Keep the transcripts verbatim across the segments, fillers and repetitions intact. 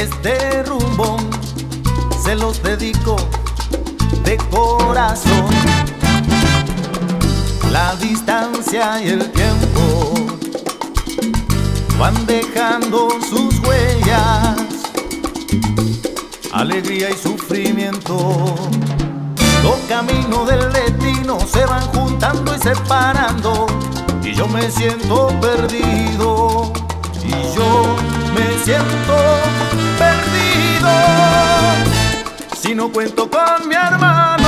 Este rumbo se los dedico de corazón. La distancia y el tiempo van dejando sus huellas, alegría y sufrimiento. Los caminos del destino se van juntando y separando, y yo me siento perdido, y yo me siento perdido si no cuento con mi hermano.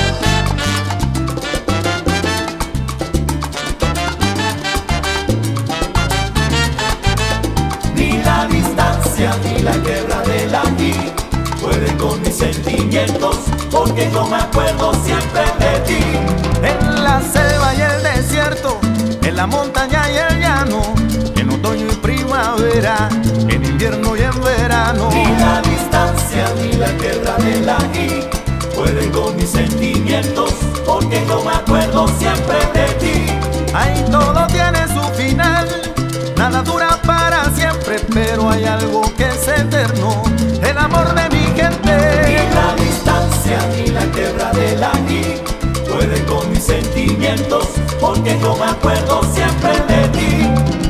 Ni la distancia ni la quebradera aquí pueden con mis sentimientos, porque yo me acuerdo siempre de ti. En la selva y el desierto, en la montaña y el llano, en otoño y primavera, en invierno y en verano. Ni la distancia ni la quebradera aquí pueden con mis sentimientos, porque yo me acuerdo siempre de ti. Ay, todo tiene su final, nada dura para siempre, pero hay algo que es eterno, el amor de mi gente. Ni la distancia ni la quebradera aquí pueden con mis sentimientos, porque yo me acuerdo siempre de ti.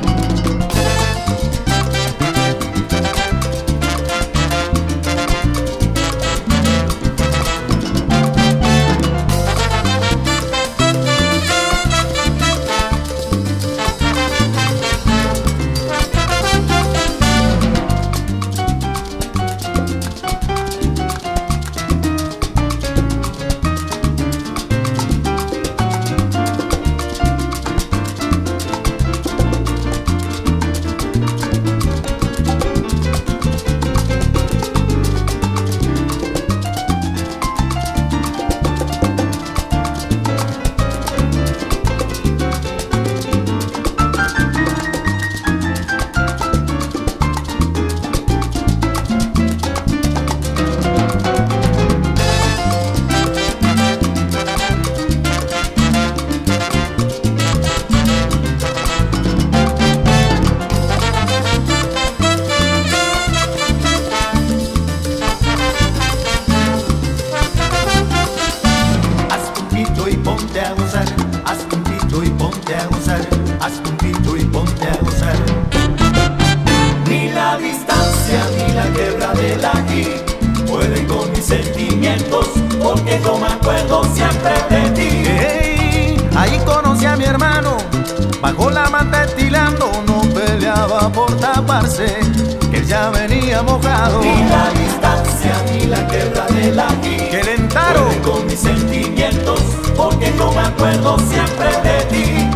A gozar, haz un pito y ponte a gozar, haz un pito y ponte a gozar. Ni la distancia ni la quebradera aquí pueden con mis sentimientos, porque yo me acuerdo siempre de ti. Hey, ahí conocí a mi hermano, bajo la manta estilando, no peleaba por taparse, que él ya venía mojado. Ni la distancia ni la quebradera aquí que el entaro pueden con mis sentimientos, porque yo me acuerdo siempre de ti.